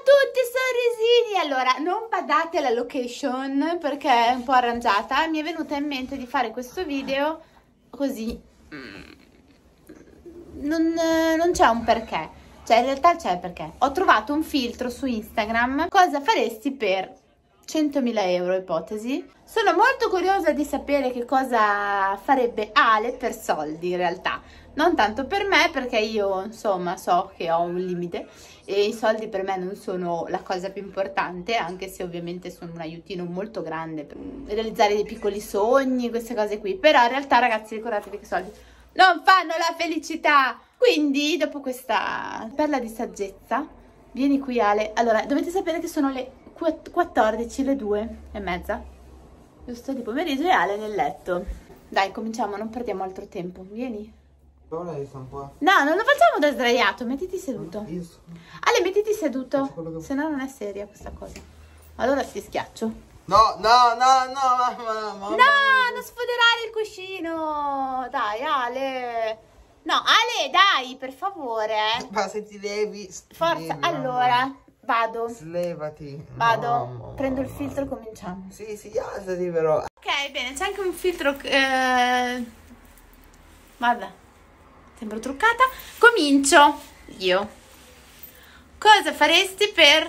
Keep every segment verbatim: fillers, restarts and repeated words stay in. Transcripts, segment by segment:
tutti sorrisini! Allora, non badate alla location perché è un po' arrangiata. Mi è venuta in mente di fare questo video così. Non, non c'è un perché. Cioè, in realtà c'è perché. Ho trovato un filtro su Instagram. Cosa faresti per centomila euro, ipotesi? Sono molto curiosa di sapere che cosa farebbe Ale per soldi, in realtà. Non tanto per me, perché io, insomma, so che ho un limite e i soldi per me non sono la cosa più importante, anche se ovviamente sono un aiutino molto grande per realizzare dei piccoli sogni, queste cose qui. Però in realtà, ragazzi, ricordatevi che i soldi non fanno la felicità. Quindi, dopo questa perla di saggezza, vieni qui, Ale. Allora, dovete sapere che sono le quattordici, le due e mezza, giusto, di pomeriggio, e Ale nel letto. Dai, cominciamo, non perdiamo altro tempo. Vieni. No, non lo facciamo da sdraiato, mettiti seduto. Ale, mettiti seduto, se no non è seria questa cosa. Allora ti schiaccio. No, no, no, no, mamma, mamma. No, non sfoderare il cuscino. Dai, Ale. No, Ale, dai, per favore. Ma se ti levi, Forza, levi, allora, vado. Slevati. Vado, Mamma. prendo il filtro, cominciamo. Sì, sì, alzati però. Ok, bene, c'è anche un filtro, eh... guarda, sembro truccata. Comincio io. Cosa faresti per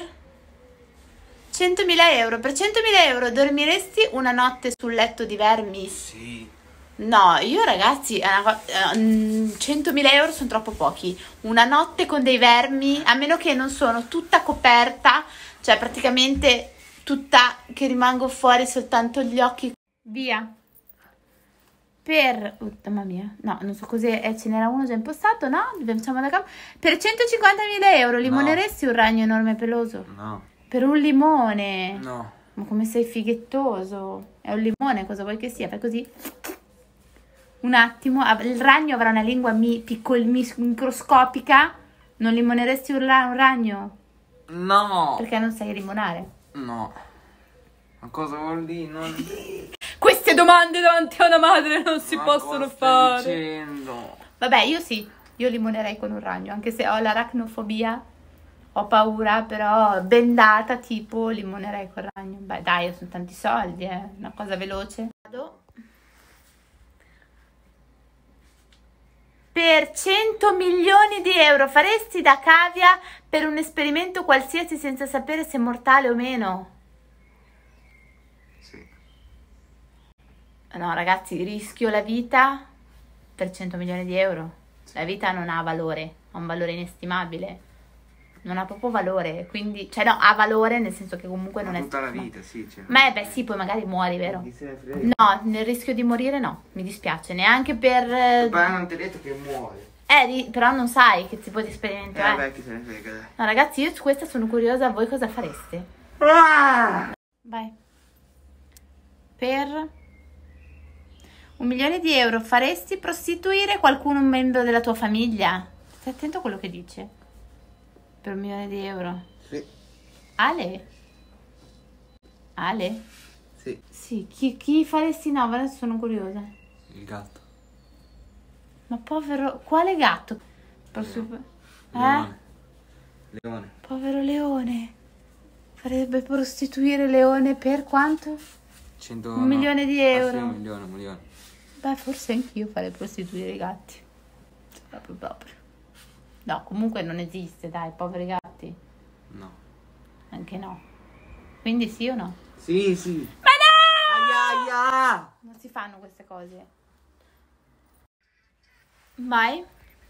centomila euro? Per centomila euro dormiresti una notte sul letto di vermi? Sì. No, io ragazzi, è una co- eh, centomila euro sono troppo pochi. Una notte con dei vermi, a meno che non sono tutta coperta, cioè praticamente tutta, che rimango fuori soltanto gli occhi. Via. Per, oh, mamma mia, no, non so cos'è, eh, ce n'era uno già impostato, no? Facciamo da capo. Per centocinquantamila euro limoneresti No. un ragno enorme e peloso? No. Per un limone? No. Ma come sei fighettoso? È un limone, cosa vuoi che sia? Fai così. Un attimo, il ragno avrà una lingua mi, piccol, mi, microscopica. Non limoneresti un, ra, un ragno? No. Perché non sai limonare? No. Ma cosa vuol dire? Non... Queste domande davanti a una madre non si Ma possono cosa fare. stai dicendo? Vabbè, io sì, io limonerei con un ragno, anche se ho l'aracnofobia, ho paura, però bendata tipo limonerei con il ragno. Beh, dai, sono tanti soldi, eh, una cosa veloce. Vado. Per cento milioni di euro faresti da cavia per un esperimento qualsiasi senza sapere se è mortale o meno? Sì. No, ragazzi, rischio la vita per cento milioni di euro. La vita non ha valore, ha un valore inestimabile. Non ha proprio valore, quindi, cioè no, ha valore nel senso che comunque non è... Tutta la vita, sì. Cioè, Ma eh, beh sì, poi magari muori, vero? Chi se ne frega? No, nel rischio di morire no, mi dispiace, neanche per... eh, Ma non ti ho detto che muore. Eh, di- però non sai che tipo di Eh, esperimento è. vabbè, chi se ne frega, dai. No, ragazzi, io su questa sono curiosa, voi cosa fareste? Ah! Vai. Per un milione di euro faresti prostituire qualcuno, un membro della tua famiglia? Stai attento a quello che dice. Per un milione di euro. Sì. Ale? Ale? Sì. Sì, chi, chi faresti? No, adesso sono curiosa. Il gatto. Ma povero... Quale gatto? Posso... Leone. Eh? Leone. Povero leone. Farebbe prostituire leone per quanto? cento, Un no. milione di Ah, euro. sì, un milione, un milione. Beh, forse anch'io farei prostituire i gatti. Proprio, proprio. No, comunque non esiste, dai, poveri gatti. No. Anche no. Quindi sì o no? Sì, sì. Ma no! Aia, aia! Non si fanno queste cose. Vai.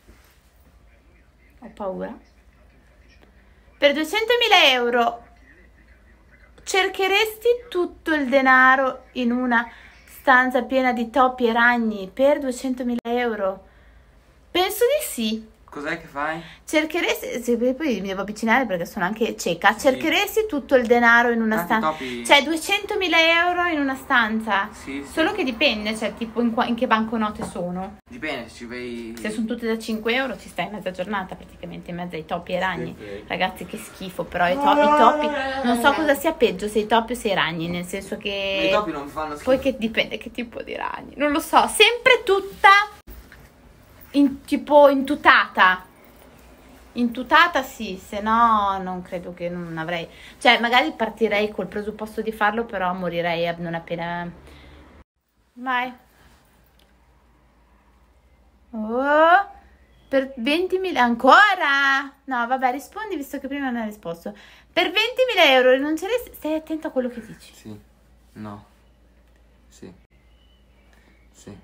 Ho paura. Per duecentomila euro cercheresti tutto il denaro in una stanza piena di topi e ragni per duecentomila euro? Penso di sì. Cos'è che fai? Cercheresti, se poi mi devo avvicinare perché sono anche cieca, Sì. Cercheresti tutto il denaro in una Tanti stanza, topi. cioè duecentomila euro in una stanza, Sì, sì. solo che dipende, cioè tipo in, qua- in che banconote sono. Dipende, se ci vai... Se sono tutte da cinque euro ci stai mezza giornata praticamente in mezzo ai topi e ai ragni. Sì. Ragazzi, che schifo, però i, to- i topi, non so cosa sia peggio, se i topi o se i ragni, nel senso Ma che i topi non fanno schifo. poi che dipende che tipo di ragni, non lo so, sempre tutta in, tipo intutata. intutata sì, se no non credo che non avrei, cioè magari partirei col presupposto di farlo, però morirei non appena. Vai. Oh, per ventimila ancora? No, vabbè, rispondi visto che prima non hai risposto. Per ventimila euro rinunceresti? Stai attento a quello che dici. Sì. No. Sì. Sì.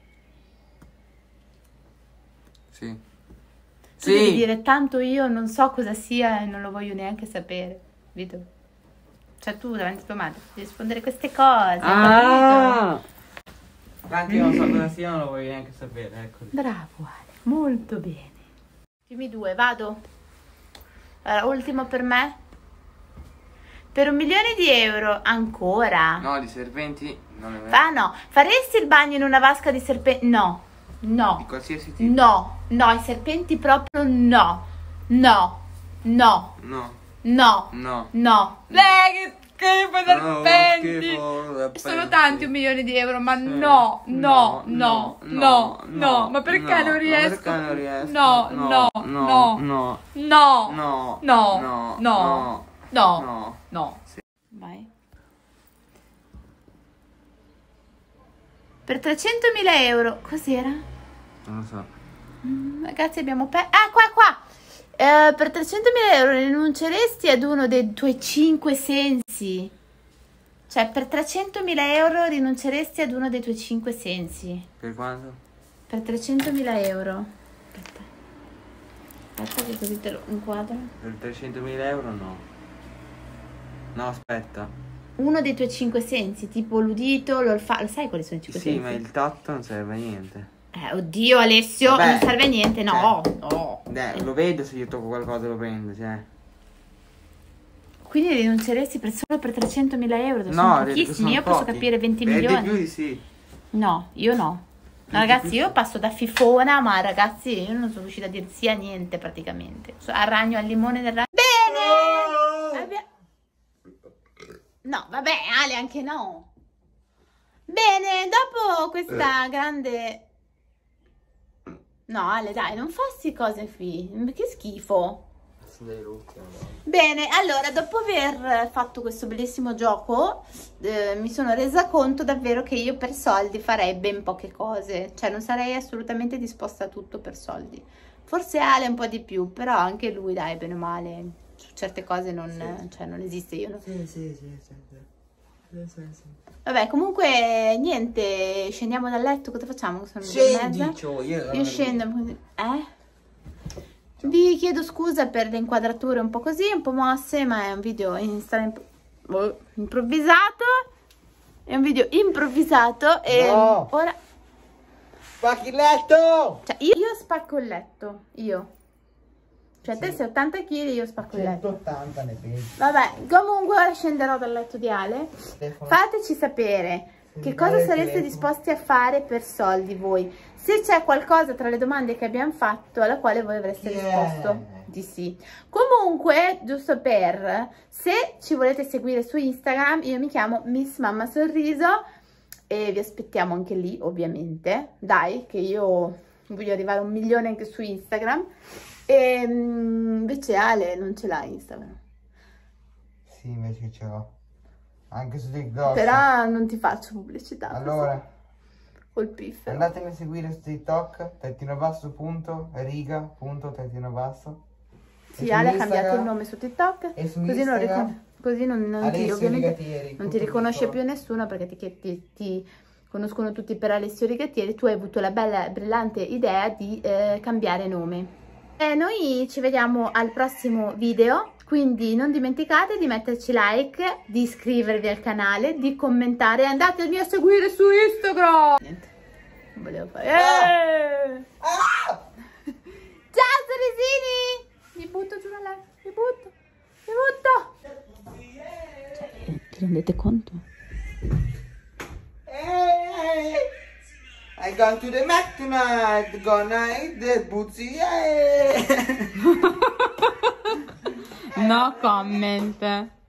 Sì. Tu devi dire tanto io non so cosa sia e non lo voglio neanche sapere, Vito. Cioè tu davanti a tua madre devi rispondere queste cose. Ah! Anche io non so cosa sia, non lo voglio neanche sapere, ecco. Bravo Ale, molto bene. Dimmi due, vado. Allora, ultimo per me. Per un milione di euro, ancora? No, di serpenti non è vero. Ah no, faresti il bagno in una vasca di serpenti? No, no. Di qualsiasi tipo. No, no, i serpenti proprio no. No, no, No. no, No. no. Beh, che schifo i No, serpenti. schifo, serpenti. Sono tanti un milione di euro, ma Sì. no, no, No, no, no, no, no, no. Ma perché no, non ma riesco? perché non riesco? No, No, no, no, no, no, no, No. no, No. no, No. no, No. no. Sì. Vai. Per trecentomila euro, cos'era? Non lo so. Mm, ragazzi abbiamo pe... Ah, qua, qua! Eh, per trecentomila euro rinunceresti ad uno dei tuoi cinque sensi? Cioè, per trecentomila euro rinunceresti ad uno dei tuoi cinque sensi? Per quanto? Per trecentomila euro. Aspetta. Aspetta che così te lo inquadro. Per trecentomila euro no. No, aspetta. Uno dei tuoi cinque sensi, tipo l'udito, l'olfatto. Lo sai quali sono i cinque Sì, sensi? ma il tatto non serve a niente. Eh, oddio Alessio, Vabbè, non serve a niente, no, cioè, no. Eh, lo vedo se io tocco qualcosa lo prendo, cioè. Quindi rinunceresti per solo per trecentomila euro? No, Sono sono pochissimi, io posso pochi. capire venti Eh, milioni. di più di sì. No, io no. No, Di ragazzi, più io sì. passo da fifona, ma ragazzi, io non sono riuscita a dire sì a niente praticamente. So- Al ragno, al limone del ragno. Bene! Abbia- No, vabbè, Ale, anche no. Bene, dopo questa grande... No, Ale, dai, non farsi cose qui. Che schifo. Bene, allora, dopo aver fatto questo bellissimo gioco, eh, mi sono resa conto davvero che io per soldi farei ben poche cose. Cioè, non sarei assolutamente disposta a tutto per soldi. Forse Ale un po' di più, però anche lui, dai, bene o male, su certe cose non, Sì. cioè, non esiste. Io non... Sì, sì, sì, sì, sì. Sì, sì, sì. Vabbè, comunque, niente, scendiamo dal letto, cosa facciamo? Sono le due e mezza. Scendi, cioè, io, Io scendo, eh? Vi chiedo scusa per le inquadrature un po' così, un po' mosse, ma è un video insta imp oh, improvvisato. È un video improvvisato e No. ora... Spacchi il letto! Cioè, io, io spacco il letto, io. Cioè, te Sì. sei ottanta chili, io spacco il letto. centottanta ne pensi. Vabbè, comunque ora scenderò dal letto di Ale. Fateci sapere che cosa sareste disposti a fare per soldi voi. Se c'è qualcosa tra le domande che abbiamo fatto alla quale voi avreste Yeah. risposto di sì. Comunque, giusto per, se ci volete seguire su Instagram, io mi chiamo Miss Mamma Sorriso e vi aspettiamo anche lì, ovviamente. Dai, che io voglio arrivare a un milione anche su Instagram. E invece Ale non ce l'ha Instagram. Sì, invece ce l'ho. Anche su TikTok. Però non ti faccio pubblicità. Allora, Col piffero. andatemi a seguire su TikTok, tettino basso punto, riga punto, tettino basso. Sì, E su Ale ha cambiato Instagram- il nome su TikTok. e su Così non, Instagram, ricon così non, non ti, Alessio ovviamente, Rigatieri, non ti tutto riconosce piccolo. più nessuno perché ti, ti, ti conoscono tutti per Alessio Rigatieri. Tu hai avuto la bella, brillante idea di eh, cambiare nome. E noi ci vediamo al prossimo video, quindi non dimenticate di metterci like, di iscrivervi al canale, di commentare e andatemi a seguire su Instagram. Niente, non volevo fare. Eh! Ah! Ciao sorrisini! Mi butto giù da letto, mi butto, mi butto! Cioè, ti rendete conto? Hey, I gone to the Mac tonight, gonna eat the bootsy, yeah. No comment.